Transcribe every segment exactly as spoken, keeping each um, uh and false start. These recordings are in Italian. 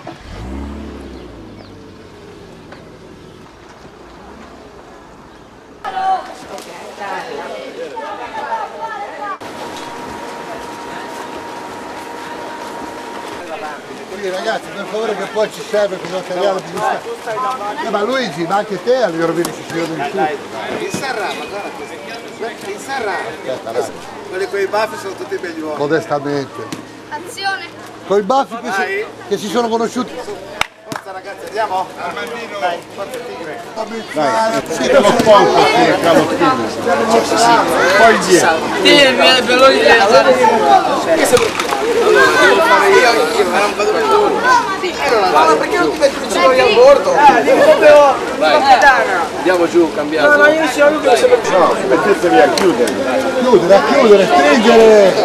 Quindi ragazzi, per favore, che poi ci serve per materiale di vista. Eh, ma Luigi, ma anche te allora vedi che si vede di tutto. In Sarrama, guarda questo. In Sarrama. Quelli con i baffi sono tutti belli uomini. Modestamente. Azione! Con i baffi che si, che si sono conosciuti. Forza ragazzi, andiamo? Armandino. Dai, forza tigre. Dai, sì, lo sponsor, sì, cavolo tigre. Poi via. Sì, ve lo dico. Allora, devo fare io anch'io, ma non vado più dove. Ma perché non ti metti vicino lì a bordo? Eh, dico proprio andiamo giù, cambiamo. No, no, io ci ho avuto sempre più. No, mettetevi a chiudere. chiudere, a chiudere, stringere.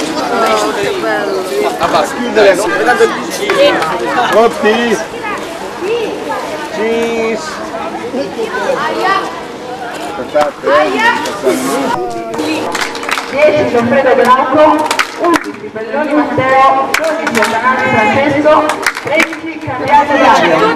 Abbassa. Chiudere, Rotti. Cheese. Aspettate. dieci Goffredo Glauco, undici Belloni Matteo, dodici Otanari Francesco, tredici Cambiato Dario.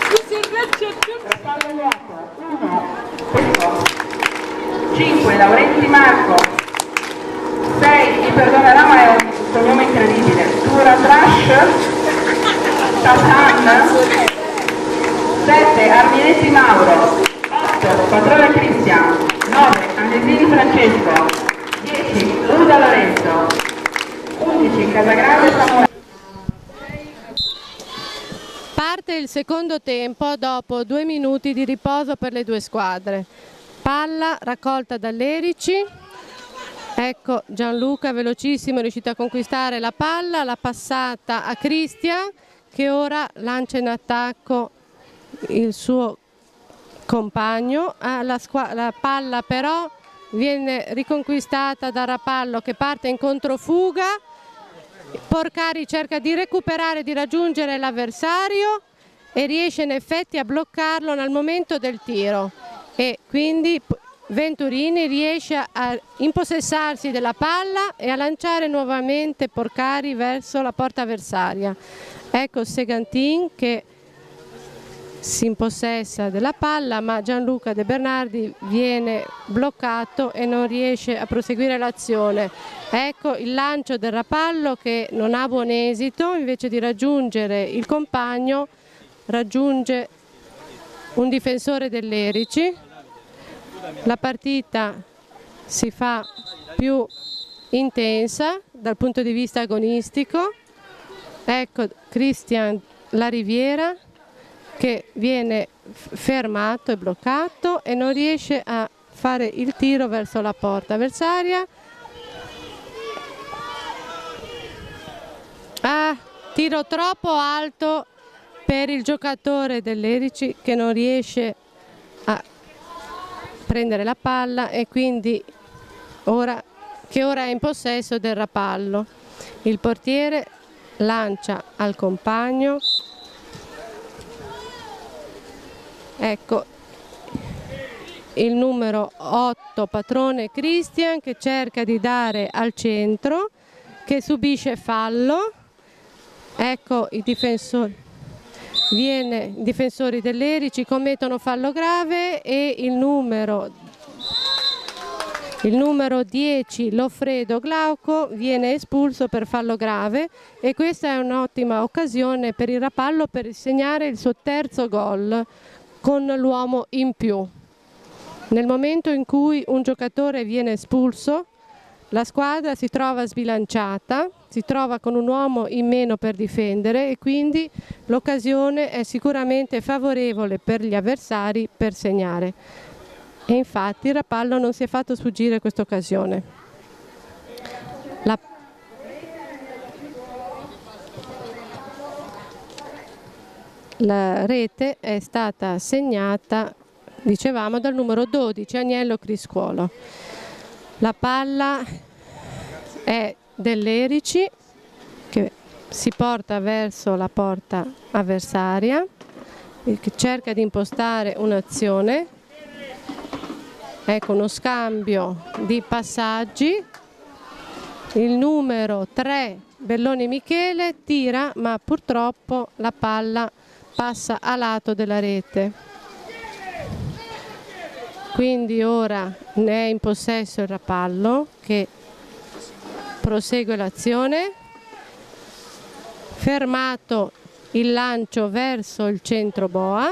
uno, cinque Laurenti Marco, sei Mi perdonerà ma è un cognome incredibile, Tura Trash, Tatan, sette Arminetti Mauro, otto Padrone Cristian, nove Angelini Francesco, dieci Uda Lorenzo, undici Casagrande Samuele. Parte il secondo tempo dopo due minuti di riposo per le due squadre. Palla raccolta dall'Erici. Ecco Gianluca velocissimo è riuscito a conquistare la palla, l'ha passata a Cristian che ora lancia in attacco il suo compagno. Ah, la, la palla però viene riconquistata da Rapallo che parte in controfuga. Porcari cerca di recuperare, di raggiungere l'avversario e riesce in effetti a bloccarlo nel momento del tiro e quindi Venturini riesce a impossessarsi della palla e a lanciare nuovamente Porcari verso la porta avversaria. Ecco Segantin che si impossessa della palla ma Gianluca De Bernardi viene bloccato e non riesce a proseguire l'azione. Ecco il lancio del Rapallo che non ha buon esito, invece di raggiungere il compagno raggiunge un difensore dell'Erici. La partita si fa più intensa dal punto di vista agonistico. Ecco Cristian La Riviera che viene fermato e bloccato e non riesce a fare il tiro verso la porta avversaria. Ah, tiro troppo alto per il giocatore dell'Erici che non riesce a prendere la palla e quindi ora, che ora è in possesso del Rapallo. Il portiere lancia al compagno. Ecco il numero otto Patrone Cristian che cerca di dare al centro, che subisce fallo. Ecco i difensori, viene, i difensori dell'Erici commettono fallo grave e il numero, il numero dieci Loffredo Glauco viene espulso per fallo grave e questa è un'ottima occasione per il Rapallo per segnare il suo terzo gol con l'uomo in più. Nel momento in cui un giocatore viene espulso, la squadra si trova sbilanciata, si trova con un uomo in meno per difendere e quindi l'occasione è sicuramente favorevole per gli avversari per segnare. E infatti il Rapallo non si è fatto sfuggire questa occasione. La La rete è stata segnata, dicevamo, dal numero dodici, Agnello Criscuolo. La palla è dell'Erici che si porta verso la porta avversaria, che cerca di impostare un'azione. Ecco uno scambio di passaggi. Il numero tre Belloni Michele tira, ma purtroppo la palla passa a lato della rete. Quindi ora ne è in possesso il Rapallo, che prosegue l'azione. Fermato il lancio verso il centro boa.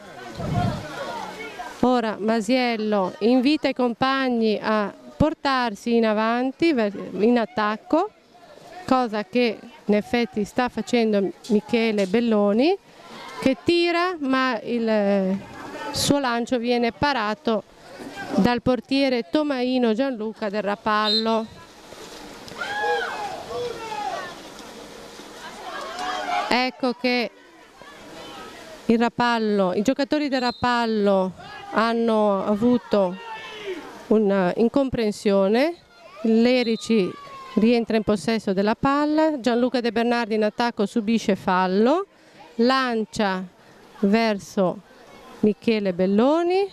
Ora Masiello invita i compagni a portarsi in avanti, in attacco, cosa che in effetti sta facendo Michele Belloni, che tira, ma il suo lancio viene parato dal portiere Tomaino Gianluca del Rapallo. Ecco che il Rapallo, i giocatori del Rapallo hanno avuto un'incomprensione, Lerici rientra in possesso della palla, Gianluca De Bernardi in attacco subisce fallo, lancia verso Michele Belloni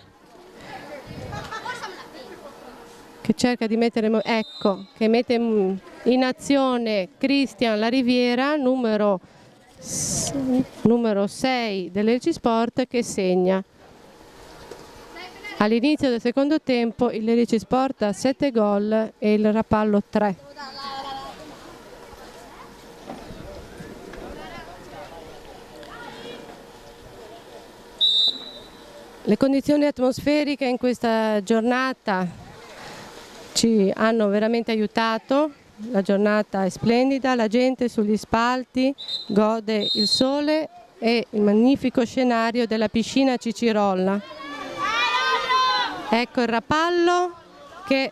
che cerca di mettere, ecco, che mette in azione Cristian La Riviera, numero, numero sei dell'Elci Sport, che segna. All'inizio del secondo tempo il Lerici Sport ha sette gol e il Rapallo tre. Le condizioni atmosferiche in questa giornata ci hanno veramente aiutato, la giornata è splendida, la gente sugli spalti gode il sole e il magnifico scenario della piscina Cicirolla. Ecco il Rapallo che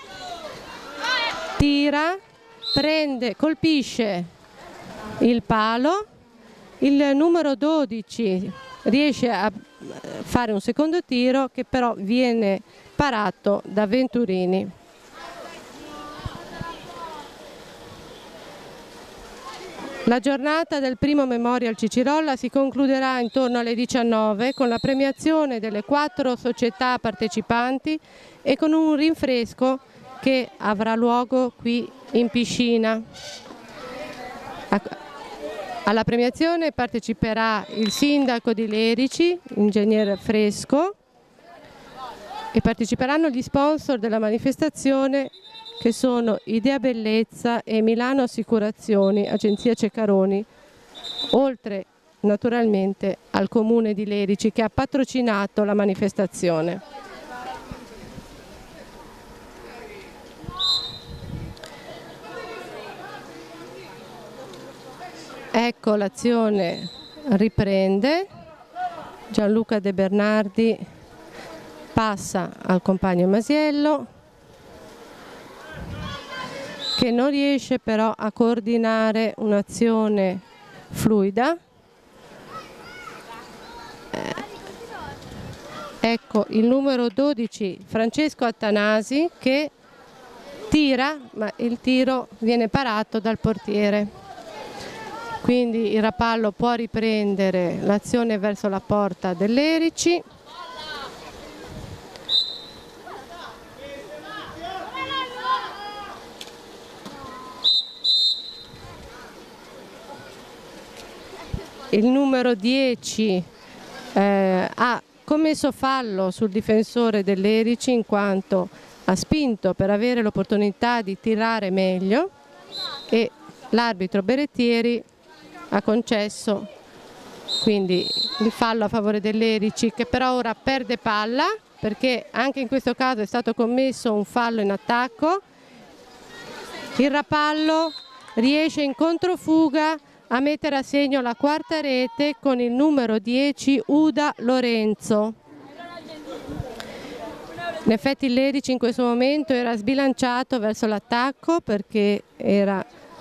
tira, prende, colpisce il palo, il numero dodici riesce a fare un secondo tiro che però viene parato da Venturini. La giornata del primo Memorial Cicirolla si concluderà intorno alle diciannove con la premiazione delle quattro società partecipanti e con un rinfresco che avrà luogo qui in piscina. Alla premiazione parteciperà il sindaco di Lerici, ingegner Fresco, e parteciperanno gli sponsor della manifestazione che sono Idea Bellezza e Milano Assicurazioni, agenzia Ceccaroni, oltre naturalmente al comune di Lerici che ha patrocinato la manifestazione. Ecco, l'azione riprende, Gianluca De Bernardi passa al compagno Masiello che non riesce però a coordinare un'azione fluida. Eh, ecco il numero dodici Francesco Attanasi che tira, ma il tiro viene parato dal portiere. Quindi il Rapallo può riprendere l'azione verso la porta dell'Erici. Il numero dieci eh, ha commesso fallo sul difensore dell'Erici in quanto ha spinto per avere l'opportunità di tirare meglio e l'arbitro Berettieri ha concesso quindi il fallo a favore dell'Erici, che però ora perde palla perché anche in questo caso è stato commesso un fallo in attacco. Il Rapallo riesce in controfuga a mettere a segno la quarta rete con il numero dieci Uda Lorenzo. In effetti l'Erici in questo momento era sbilanciato verso l'attacco perché era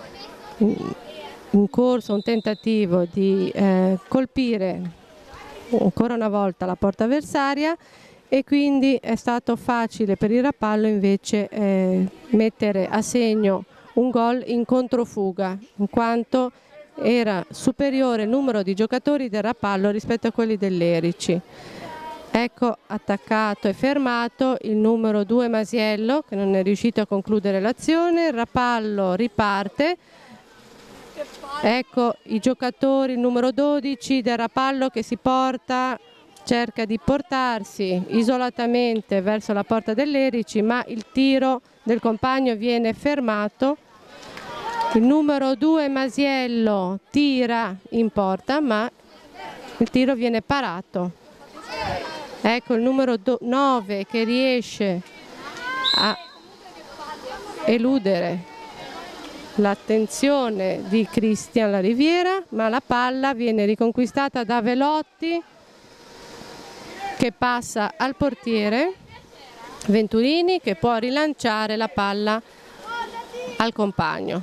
in corso un tentativo di eh, colpire ancora una volta la porta avversaria e quindi è stato facile per il Rapallo invece eh, mettere a segno un gol in controfuga, in quanto era superiore il numero di giocatori del Rapallo rispetto a quelli dell'Erici. Ecco attaccato e fermato il numero due Masiello che non è riuscito a concludere l'azione, il Rapallo riparte, Ecco i giocatori, il numero dodici del Rapallo che si porta, cerca di portarsi isolatamente verso la porta dell'Erici, ma il tiro del compagno viene fermato. Il numero due Masiello tira in porta, ma il tiro viene parato. Ecco il numero nove che riesce a eludere l'attenzione di Cristian La Riviera, ma la palla viene riconquistata da Velotti che passa al portiere Venturini che può rilanciare la palla al compagno.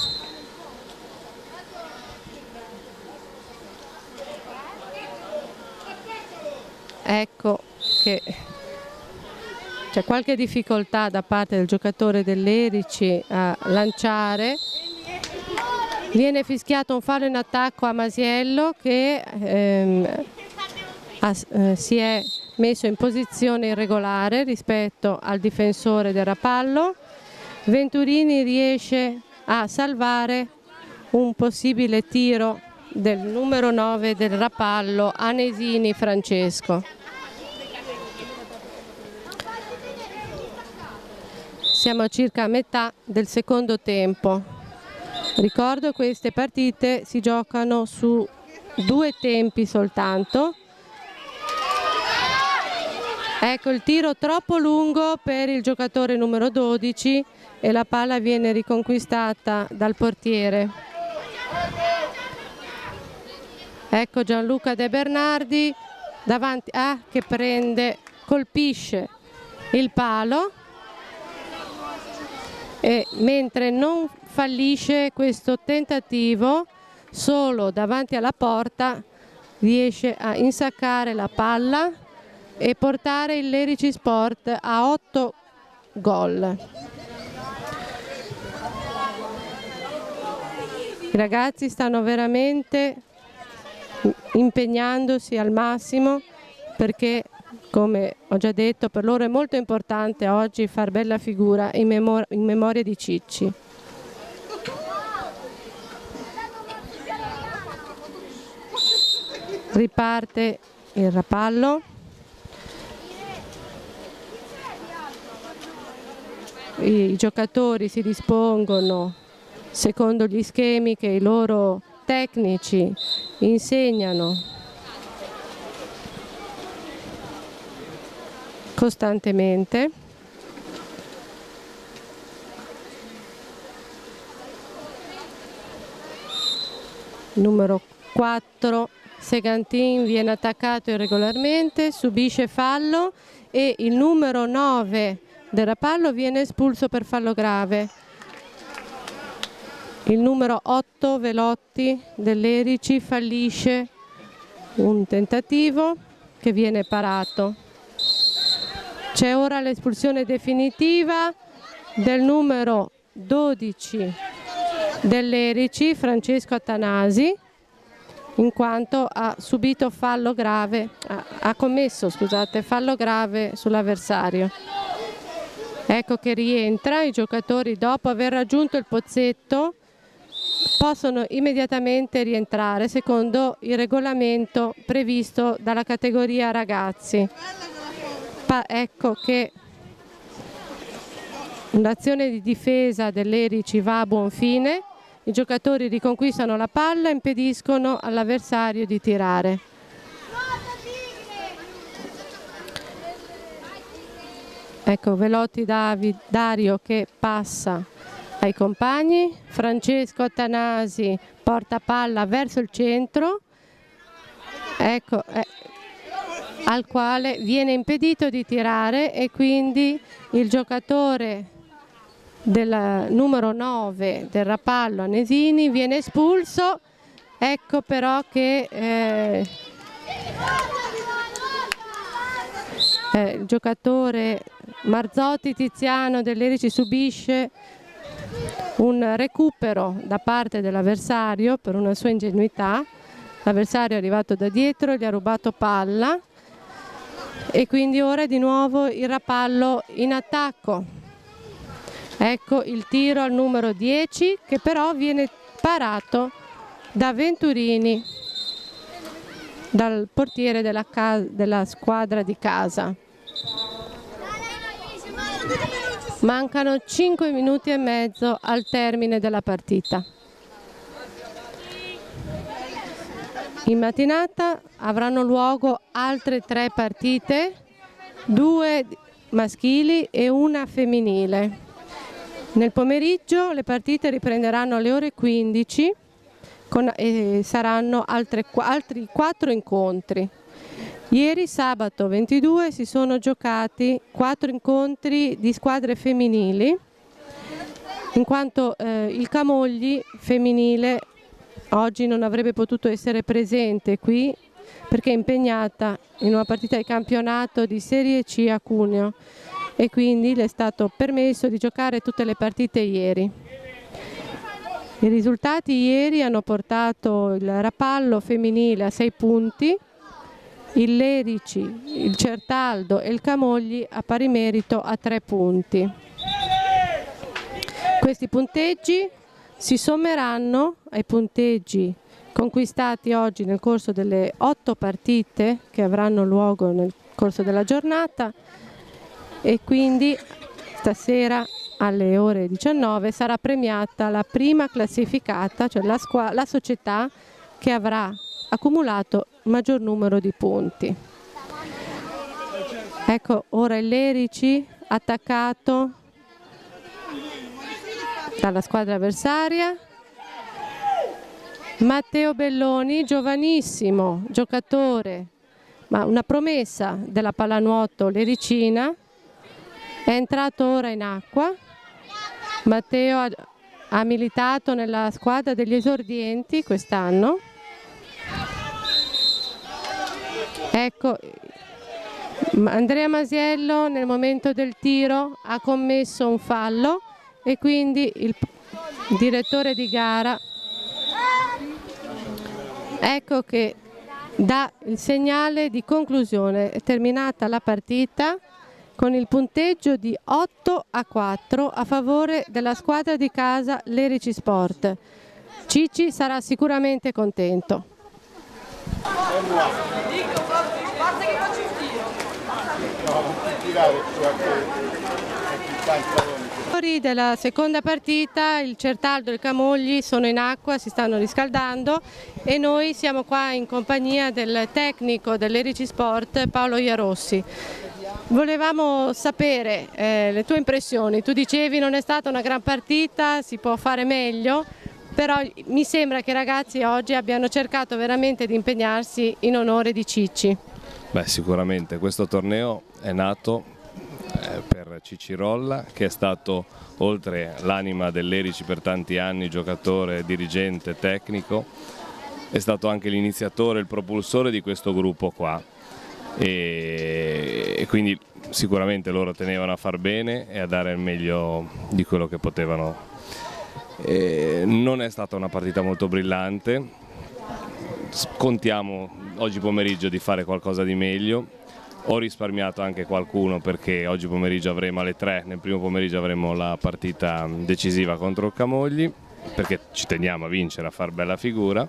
Ecco che c'è qualche difficoltà da parte del giocatore dell'Erici a lanciare. Viene fischiato un fallo in attacco a Masiello che ehm, ha, eh, si è messo in posizione irregolare rispetto al difensore del Rapallo. Venturini riesce a salvare un possibile tiro del numero nove del Rapallo, Anesini Francesco. Siamo a circa a metà del secondo tempo. Ricordo queste partite si giocano su due tempi soltanto. Ecco il tiro troppo lungo per il giocatore numero dodici e la palla viene riconquistata dal portiere. Ecco Gianluca De Bernardi davanti a ah, che prende, colpisce il palo. E mentre non fallisce questo tentativo, solo davanti alla porta riesce a insaccare la palla e portare il Lerici Sport a otto gol. I ragazzi stanno veramente impegnandosi al massimo perché, come ho già detto, per loro è molto importante oggi far bella figura in, memor in memoria di Cicci. Riparte il Rapallo. I giocatori si dispongono secondo gli schemi che i loro tecnici insegnano costantemente. Numero quattro Segantin viene attaccato irregolarmente, subisce fallo e il numero nove del Rapallo viene espulso per fallo grave. Il numero otto Velotti dell'Erici fallisce un tentativo che viene parato. C'è ora l'espulsione definitiva del numero dodici dell'Erici, Francesco Attanasi, in quanto ha subito fallo grave, ha commesso, scusate, fallo grave sull'avversario. Ecco che rientra, i giocatori dopo aver raggiunto il pozzetto possono immediatamente rientrare secondo il regolamento previsto dalla categoria ragazzi. Pa ecco che l'azione di difesa dell'Erici va a buon fine, i giocatori riconquistano la palla e impediscono all'avversario di tirare. Ecco Velotti David, Dario che passa ai compagni, Francesco Attanasi porta palla verso il centro, ecco, eh, al quale viene impedito di tirare e quindi il giocatore del numero nove del Rapallo, Anesini, viene espulso. Ecco però che eh, eh, il giocatore Marzotti Tiziano dell'Erici subisce un recupero da parte dell'avversario per una sua ingenuità. L'avversario è arrivato da dietro e gli ha rubato palla e quindi ora è di nuovo il Rapallo in attacco. Ecco il tiro al numero dieci che però viene parato da Venturini, dal portiere della, della squadra di casa. Mancano cinque minuti e mezzo al termine della partita. In mattinata avranno luogo altre tre partite, due maschili e una femminile. Nel pomeriggio le partite riprenderanno alle ore quindici con, e saranno altre, altri quattro incontri. Ieri sabato ventidue si sono giocati quattro incontri di squadre femminili, in quanto eh, il Camogli femminile oggi non avrebbe potuto essere presente qui perché è impegnata in una partita di campionato di Serie C a Cuneo e quindi le è stato permesso di giocare tutte le partite ieri. I risultati ieri hanno portato il Rapallo femminile a sei punti, il Lerici, il Certaldo e il Camogli a pari merito a tre punti. Questi punteggi si sommeranno ai punteggi conquistati oggi nel corso delle otto partite che avranno luogo nel corso della giornata e quindi stasera alle ore diciannove sarà premiata la prima classificata, cioè la, la società che avrà accumulato maggior numero di punti. Ecco ora il Lerici attaccato dalla squadra avversaria. Matteo Belloni, giovanissimo giocatore, ma una promessa della pallanuoto lericina, è entrato ora in acqua. Matteo ha, ha militato nella squadra degli esordienti quest'anno. Ecco, Andrea Masiello nel momento del tiro ha commesso un fallo e quindi il direttore di gara ecco che dà il segnale di conclusione. È terminata la partita con il punteggio di otto a quattro a favore della squadra di casa Lerici Sport. Cicci sarà sicuramente contento. Della seconda partita il Certaldo e il Camogli sono in acqua, si stanno riscaldando e noi siamo qua in compagnia del tecnico dell'Erici Sport Paolo Iarossi. Volevamo sapere eh, le tue impressioni. Tu dicevi non è stata una gran partita, si può fare meglio, però mi sembra che i ragazzi oggi abbiano cercato veramente di impegnarsi in onore di Cicci. Beh, sicuramente questo torneo è nato eh, per Cicci Rolla, che è stato, oltre l'anima dell'Erici per tanti anni, giocatore, dirigente, tecnico, è stato anche l'iniziatore, il propulsore di questo gruppo qua. E, e quindi sicuramente loro tenevano a far bene e a dare il meglio di quello che potevano. E non è stata una partita molto brillante, contiamo oggi pomeriggio di fare qualcosa di meglio. Ho risparmiato anche qualcuno perché oggi pomeriggio avremo alle tre, nel primo pomeriggio avremo la partita decisiva contro il Camogli, perché ci teniamo a vincere, a far bella figura,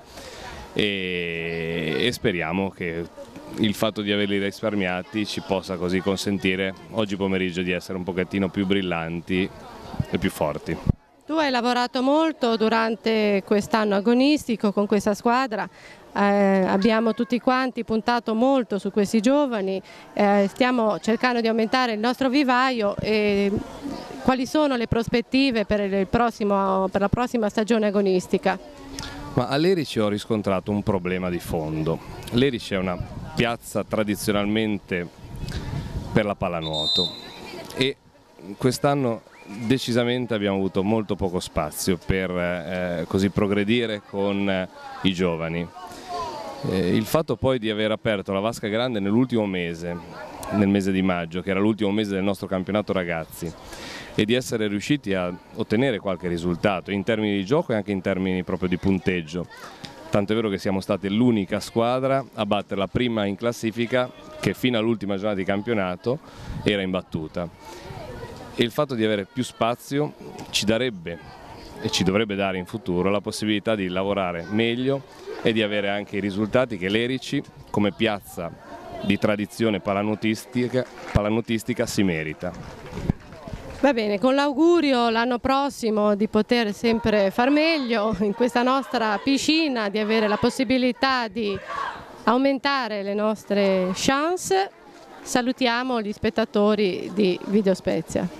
e, e speriamo che il fatto di averli risparmiati ci possa così consentire oggi pomeriggio di essere un pochettino più brillanti e più forti. Tu hai lavorato molto durante quest'anno agonistico con questa squadra, eh, abbiamo tutti quanti puntato molto su questi giovani, eh, stiamo cercando di aumentare il nostro vivaio. E quali sono le prospettive per, il prossimo, per la prossima stagione agonistica? Ma a Lerici ho riscontrato un problema di fondo. Lerici è una piazza tradizionalmente per la pallanuoto e quest'anno decisamente abbiamo avuto molto poco spazio per eh, così progredire con eh, i giovani. Eh, il fatto poi di aver aperto la vasca grande nell'ultimo mese, nel mese di maggio, che era l'ultimo mese del nostro campionato ragazzi, e di essere riusciti a ottenere qualche risultato in termini di gioco e anche in termini proprio di punteggio. Tanto è vero che siamo stati l'unica squadra a battere la prima in classifica che fino all'ultima giornata di campionato era imbattuta. E il fatto di avere più spazio ci darebbe e ci dovrebbe dare in futuro la possibilità di lavorare meglio e di avere anche i risultati che l'Erici, come piazza di tradizione pallanuotistica, pallanuotistica si merita. Va bene, con l'augurio l'anno prossimo di poter sempre far meglio in questa nostra piscina, di avere la possibilità di aumentare le nostre chance, salutiamo gli spettatori di Video Spezia.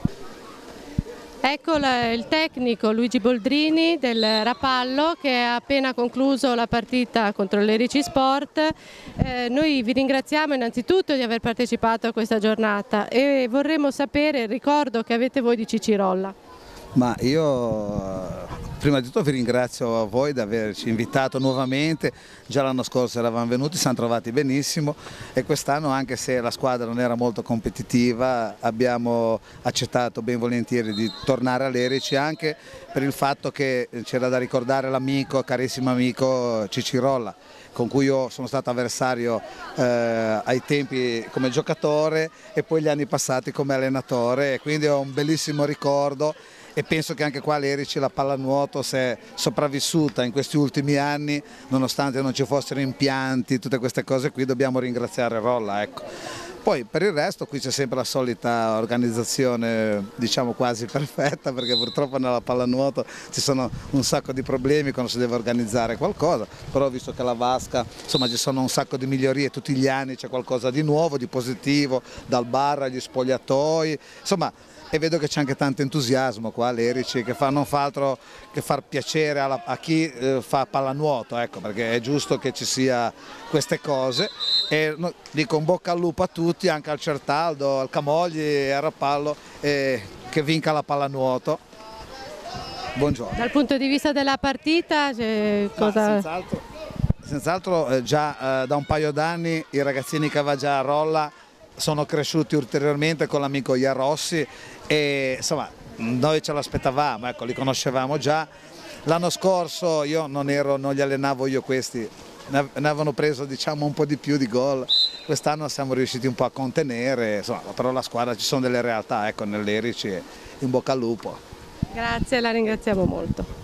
Ecco il tecnico Luigi Boldrini del Rapallo che ha appena concluso la partita contro l'Erici Sport. Eh, noi vi ringraziamo innanzitutto di aver partecipato a questa giornata e vorremmo sapere il ricordo che avete voi di Cicirolla. Ma io prima di tutto vi ringrazio a voi di averci invitato nuovamente, già l'anno scorso eravamo venuti, siamo trovati benissimo e quest'anno, anche se la squadra non era molto competitiva, abbiamo accettato ben volentieri di tornare all'Erici, anche per il fatto che c'era da ricordare l'amico, carissimo amico Cicirolla, con cui io sono stato avversario eh, ai tempi come giocatore e poi gli anni passati come allenatore, e quindi ho un bellissimo ricordo. E penso che anche qua all'Erici la pallanuoto si è sopravvissuta in questi ultimi anni, nonostante non ci fossero impianti, tutte queste cose qui, dobbiamo ringraziare Rolla, ecco. Poi per il resto qui c'è sempre la solita organizzazione, diciamo quasi perfetta, perché purtroppo nella pallanuoto ci sono un sacco di problemi quando si deve organizzare qualcosa, però visto che la vasca, insomma ci sono un sacco di migliorie, tutti gli anni c'è qualcosa di nuovo, di positivo, dal bar agli spogliatoi, insomma. E vedo che c'è anche tanto entusiasmo qua all'Erici, che fa, non fa altro che far piacere alla, a chi eh, fa pallanuoto, ecco, perché è giusto che ci sia queste cose. E no, dico un bocca al lupo a tutti, anche al Certaldo, al Camogli e al Rapallo, eh, che vinca la pallanuoto. Buongiorno. Dal punto di vista della partita, cosa... Senz'altro, senz'altro eh, già eh, da un paio d'anni i ragazzini che va già a Rolla sono cresciuti ulteriormente con l'amico Iarossi e insomma noi ce l'aspettavamo, ecco, li conoscevamo già. L'anno scorso io non, ero, non li allenavo io questi, ne avevano preso diciamo un po' di più di gol, quest'anno siamo riusciti un po' a contenere, insomma, però la squadra, ci sono delle realtà, ecco, nell'Erici, in bocca al lupo. Grazie, la ringraziamo molto.